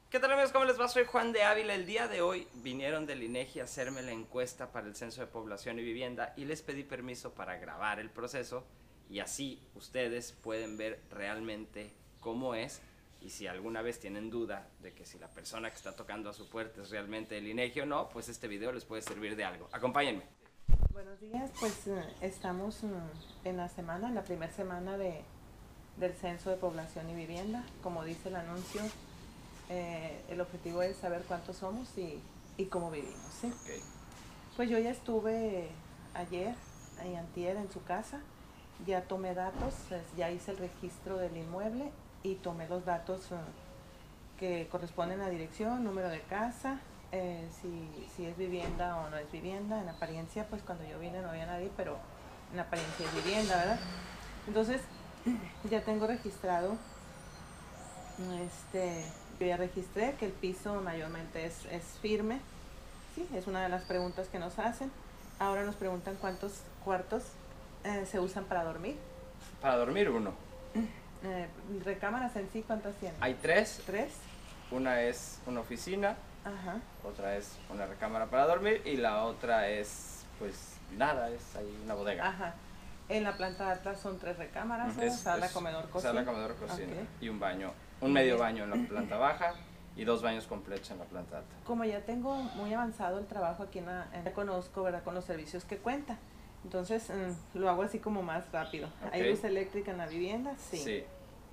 ¿Qué tal amigos? ¿Cómo les va? Soy Juan de Ávila. El día de hoy vinieron del INEGI a hacerme la encuesta para el Censo de Población y Vivienda y les pedí permiso para grabar el proceso y así ustedes pueden ver realmente cómo es y si alguna vez tienen duda de que si la persona que está tocando a su puerta es realmente el INEGI o no, pues este video les puede servir de algo. Acompáñenme. Buenos días, pues estamos en la primera semana del Censo de Población y Vivienda. Como dice el anuncio, el objetivo es saber cuántos somos y cómo vivimos, ¿sí? Okay. Pues yo ya estuve ayer y antier en su casa, ya tomé datos, ya hice el registro del inmueble y tomé los datos que corresponden a dirección, número de casa, si es vivienda o no es vivienda. En apariencia, pues cuando yo vine no había nadie, pero en apariencia es vivienda, ¿verdad? Entonces, ya tengo registrado, yo ya registré que el piso mayormente es firme, ¿sí? Es una de las preguntas que nos hacen. Ahora nos preguntan cuántos cuartos se usan para dormir. Para dormir uno. Recámaras en sí, ¿cuántas tienen? Hay tres. ¿Tres? Una es una oficina, Ajá. otra es una recámara para dormir y la otra es, pues, nada, es ahí una bodega. Ajá. En la planta alta son 3 recámaras, ¿no? Sala, comedor, cocina. Sala, comedor, cocina. Okay. Y un baño, un medio baño en la planta baja y 2 baños completos en la planta alta. Como ya tengo muy avanzado el trabajo aquí ya conozco, ¿verdad?, con los servicios que cuenta. Entonces lo hago así como más rápido. Okay. ¿Hay luz eléctrica en la vivienda? Sí. Sí.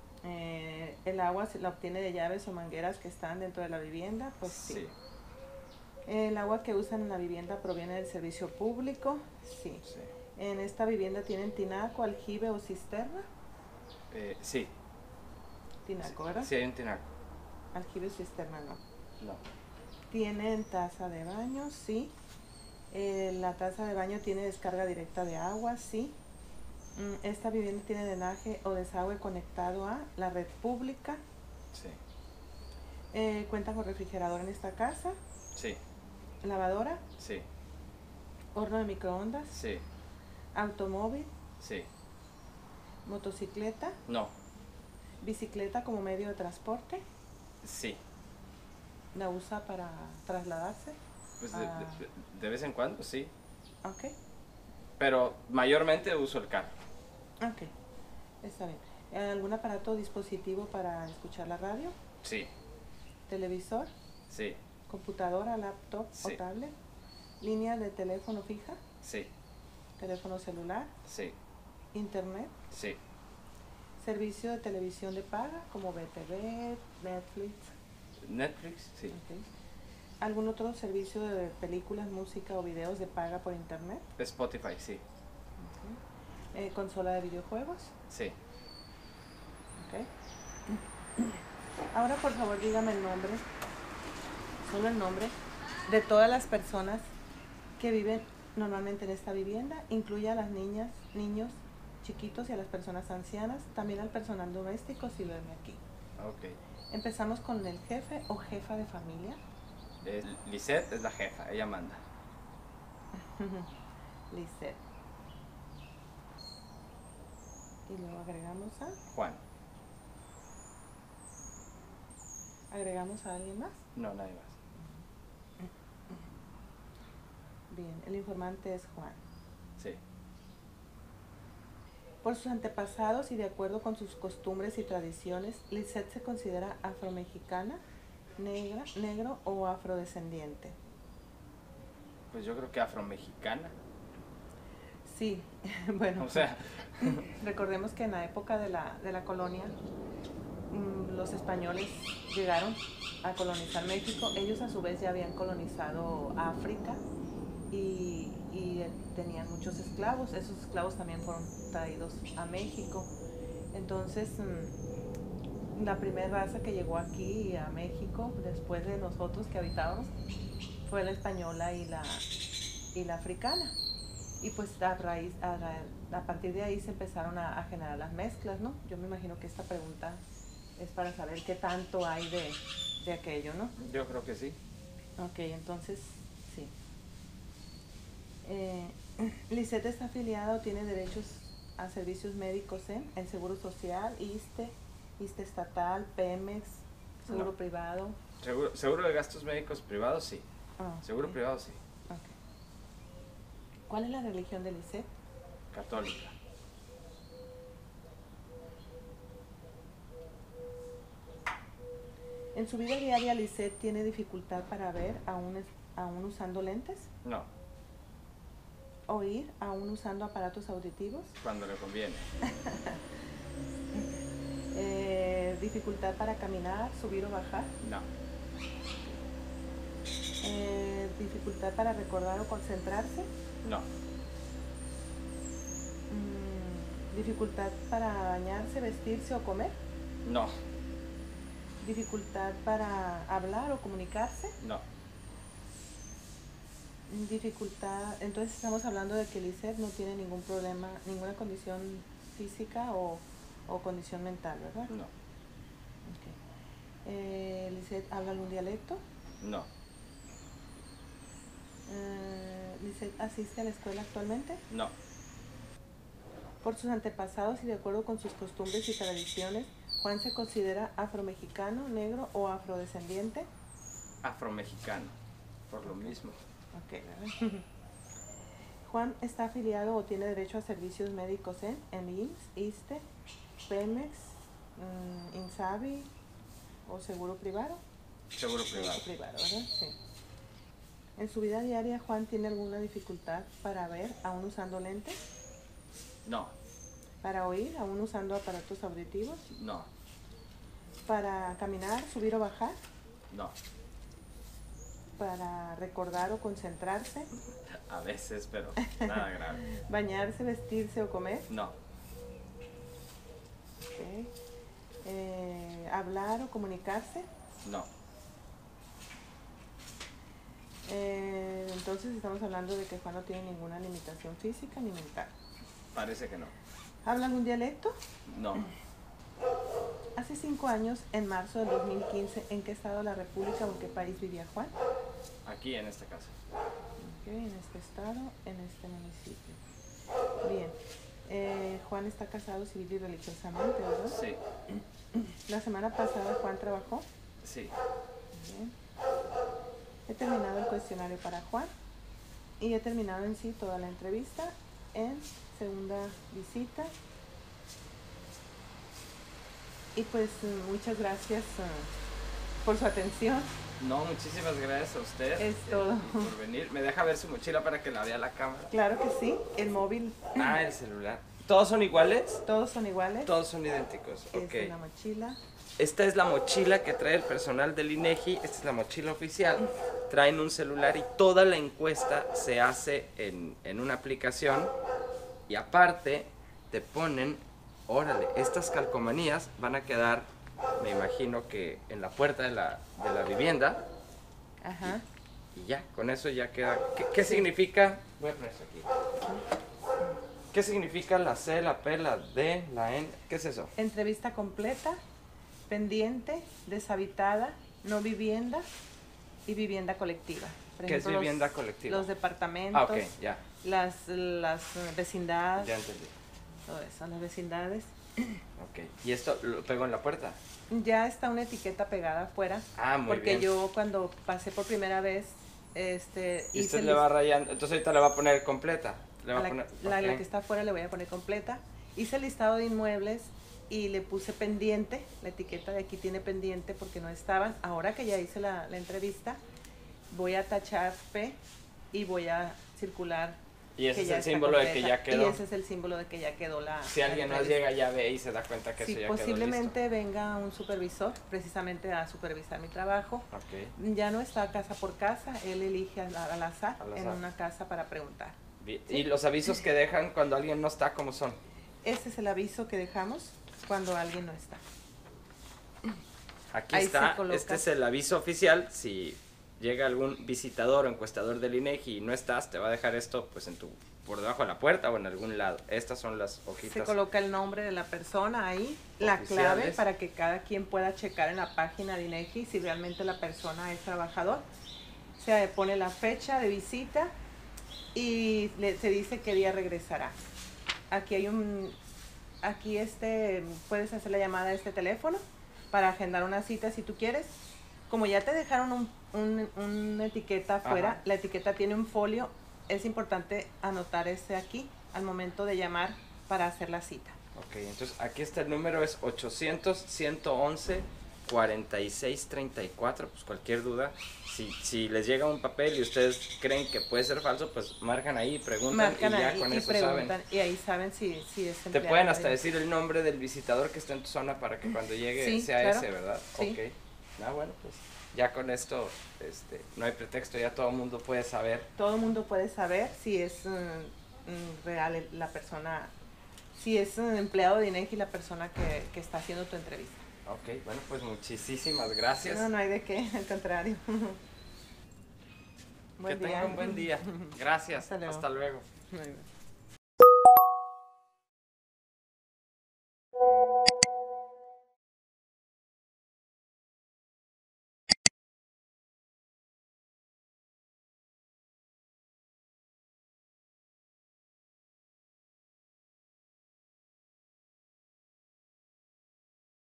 ¿El agua se la obtiene de llaves o mangueras que están dentro de la vivienda? Pues sí. Sí. ¿El agua que usan en la vivienda proviene del servicio público? Sí. Sí. ¿En esta vivienda tienen tinaco, aljibe o cisterna? Sí. Tinaco, ¿verdad? Sí, hay un tinaco. Aljibe o cisterna no. No. ¿Tienen taza de baño? Sí. La taza de baño tiene descarga directa de agua, sí. Esta vivienda tiene drenaje o desagüe conectado a la red pública. Sí. ¿Cuentan con refrigerador en esta casa? Sí. ¿Lavadora? Sí. ¿Horno de microondas? Sí. ¿Automóvil? Sí. ¿Motocicleta? No. ¿Bicicleta como medio de transporte? Sí. ¿La usa para trasladarse? Pues de vez en cuando, sí. Ok. Pero mayormente uso el carro. Ok, está bien. ¿Algún aparato o dispositivo para escuchar la radio? Sí. ¿Televisor? Sí. ¿Computadora, laptop Sí. o tablet? ¿Línea de teléfono fija? Sí. ¿Teléfono celular? Sí. ¿Internet? Sí. ¿Servicio de televisión de paga como BTV, Netflix? Netflix, sí. Okay. ¿Algún otro servicio de películas, música o videos de paga por internet? Spotify, sí. Okay. ¿Consola de videojuegos? Sí. Okay. Ahora por favor dígame el nombre, solo el nombre, de todas las personas que viven normalmente en esta vivienda. Incluye a las niñas, niños chiquitos y a las personas ancianas, también al personal doméstico si duerme aquí. Ok. Empezamos con el jefe o jefa de familia. Lisette es la jefa, ella manda. Lisette. Y luego agregamos a... Juan. ¿Agregamos a alguien más? No, nadie más. Bien, el informante es Juan. Sí. Por sus antepasados y de acuerdo con sus costumbres y tradiciones, Lisette se considera afromexicana, negra, negro o afrodescendiente. Pues yo creo que afromexicana. Sí, bueno, O sea, recordemos que en la época de la colonia, los españoles llegaron a colonizar México. Ellos a su vez ya habían colonizado África y tenían muchos esclavos. Esos esclavos también fueron traídos a México. Entonces, la primera raza que llegó aquí a México, después de nosotros que habitábamos, fue la española y la africana. Y pues a partir de ahí se empezaron a generar las mezclas, ¿no? Yo me imagino que esta pregunta es para saber qué tanto hay de aquello, ¿no? yo creo que sí. Ok, entonces, sí. Lisette está afiliada o tiene derechos a servicios médicos en el Seguro Social, ISSSTE, ISSSTE estatal, Pemex, ¿Seguro No. privado? Seguro de gastos médicos privados, sí. Ah, Seguro ok, privado, sí. ok. ¿Cuál es la religión de Lisette? Católica. ¿En su vida diaria Lisette tiene dificultad para ver aún usando lentes? No, ¿Oír aún usando aparatos auditivos? cuando le conviene. ¿Dificultad para caminar, subir o bajar? No, ¿Dificultad para recordar o concentrarse? no, ¿Dificultad para bañarse, vestirse o comer? no, ¿Dificultad para hablar o comunicarse? no. Dificultad, entonces estamos hablando de que Lisette no tiene ningún problema, ninguna condición física o condición mental, ¿verdad? No, Okay. ¿Lisette habla algún dialecto? no, ¿Lisette asiste a la escuela actualmente? no. Por sus antepasados y de acuerdo con sus costumbres y tradiciones, ¿Juan se considera afromexicano, negro o afrodescendiente? Afromexicano, por lo mismo. Ok, ¿verdad? ¿Juan está afiliado o tiene derecho a servicios médicos en IMSS, ISSSTE, Pemex, INSABI o seguro privado? Seguro privado. Privado, ¿verdad? Sí. ¿En su vida diaria Juan tiene alguna dificultad para ver aún usando lentes? No, ¿Para oír aún usando aparatos auditivos? no, ¿Para caminar, subir o bajar? no. ¿Para recordar o concentrarse? A veces, pero nada grave. ¿Bañarse, vestirse o comer? No, Ok. ¿Hablar o comunicarse? no, Entonces estamos hablando de que Juan no tiene ninguna limitación física ni mental. parece que no. ¿Habla algún dialecto? No, Hace 5 años, en marzo del 2015, ¿en qué estado de la República o en qué país vivía Juan? aquí en esta casa. Ok, en este estado, en este municipio. Bien. Juan está casado civil y religiosamente, ¿verdad? Sí, La semana pasada Juan trabajó. sí. Bien. He terminado el cuestionario para Juan y he terminado en sí toda la entrevista. En segunda visita. Y pues muchas gracias por su atención. No, muchísimas gracias a usted. Es todo. Por venir. ¿Me deja ver su mochila para que la vea la cámara? Claro que sí, el móvil. Ah, el celular. ¿Todos son iguales? Todos son iguales. Todos son idénticos. Es Ok. la mochila. Esta es la mochila que trae el personal del INEGI. Esta es la mochila oficial. Traen un celular y toda la encuesta se hace en una aplicación. Y aparte te ponen, órale, estas calcomanías van a quedar, me imagino que en la puerta de la vivienda. Ajá. Y ya, con eso ya queda. ¿Qué significa? Voy a poner esto aquí. ¿Qué significa la C, la P, la D, la N? ¿Qué es eso? Entrevista completa, pendiente, deshabitada, no vivienda y vivienda colectiva. Por ¿Qué es ejemplo, vivienda colectiva? Los departamentos, Ah, ok, ya. las vecindades, Ya entendí. todo eso, las vecindades. Ok. ¿Y esto lo pego en la puerta? Ya está una etiqueta pegada afuera. Ah, muy porque bien. yo cuando pasé por primera vez, Y hice usted le va rayando. Entonces ahorita le va a poner completa. Le va a la, poner. la ok. que está afuera le voy a poner completa. Hice el listado de inmuebles y le puse pendiente. La etiqueta de aquí tiene pendiente porque no estaban. Ahora que ya hice la entrevista, voy a tachar P y voy a circular. Y ese que es ya el está símbolo de que completa. ya quedó. Y ese es el símbolo de que ya quedó la. Si alguien la más entrevista. llega, ya ve y se da cuenta que Sí, eso ya quedó posiblemente venga un supervisor precisamente a supervisar mi trabajo. listo. Ok. Ya no está casa por casa, él elige al azar Al en azar. una casa para preguntar. Bien. Sí. ¿Y los avisos que dejan cuando alguien no está, cómo son? Ese es el aviso que dejamos cuando alguien no está. Aquí Ahí está, se coloca. este es el aviso oficial. Si llega algún visitador o encuestador del INEGI y no estás, te va a dejar esto pues por debajo de la puerta o en algún lado. Estas son las Se hojitas. coloca el nombre de la persona ahí, la Oficiales. clave para que cada quien pueda checar en la página de INEGI si realmente la persona es trabajador. Se pone la fecha de visita y se dice qué día regresará. Aquí hay puedes hacer la llamada a este teléfono para agendar una cita si tú quieres. Como ya te dejaron una etiqueta afuera, Ajá. la etiqueta tiene un folio, es importante anotar ese aquí al momento de llamar para hacer la cita. Ok, entonces aquí está el número, es 800-111-4634, pues cualquier duda, si les llega un papel y ustedes creen que puede ser falso, pues marcan ahí, preguntan Marcan y ya ahí con y eso preguntan, saben. y ahí saben si es Te empleado pueden o hasta no. decir el nombre del visitador que está en tu zona para que cuando llegue Sí, sea claro. ese, ¿verdad? Sí. Ok. Ah, bueno, pues ya con esto no hay pretexto, ya todo el mundo puede saber. Todo el mundo puede saber si es real la persona, si es un empleado de INEGI la persona que está haciendo tu entrevista. Ok, bueno, pues muchísimas gracias. No, no hay de qué, al contrario. Que tengan un buen día. Gracias. Hasta luego. Hasta luego. Muy bien.